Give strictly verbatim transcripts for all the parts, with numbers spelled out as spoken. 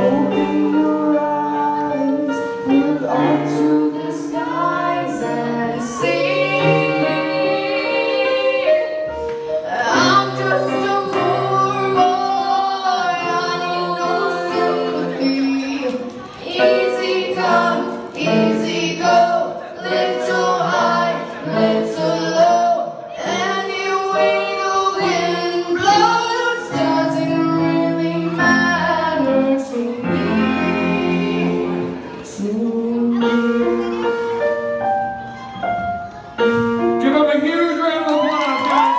Open your eyes, look up to the skies and see. I'm just a poor boy, I need no sympathy. Easy come, easy go, little high, little low. Any way the wind blows doesn't really matter to me, to me. Give them a huge round of applause, guys.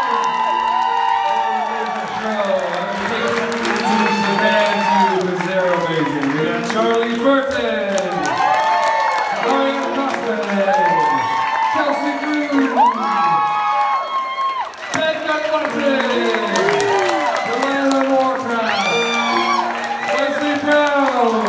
We got Charlie Burton, Ryan Costin, Kelsey Cruz, Ben Dunlapton, Delana Warcraft, Wesley Brown,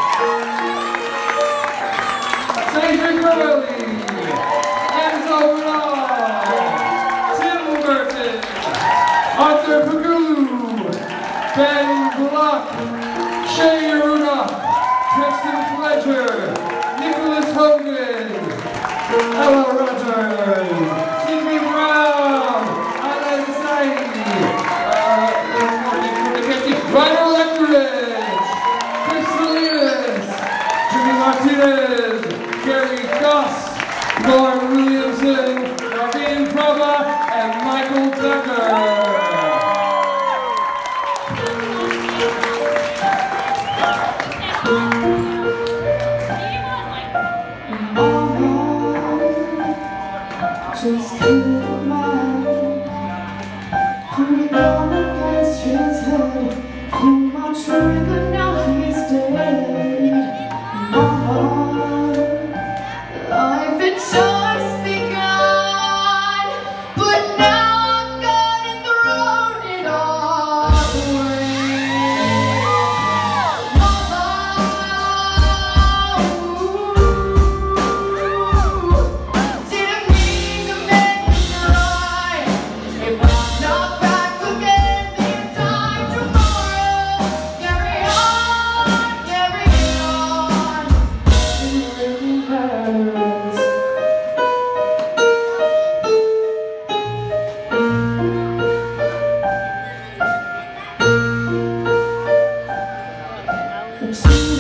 Cedric Burley, Enzo Renal, Tim Burton, Arthur Pagoo, Ben Block, Shay Rudolph, Preston Fletcher, Nicholas Hogan, Ella Rogers, Stevie Brown, Alan Saidi, uh, Ryan Electridge, Chris Salinas, Jimmy Martinez, Gary Goss, Lauren Williamson, Naveen Prabha, and Michael Tucker. Just keep in mind, put it all against his head, pull my trigger, now he's dead. My heart, life had just begun, but now I've got it thrown it all away. Mama, didn't mean to make you cry. If I'm not back again this time tomorrow, carry on, carry on. It really matters. It's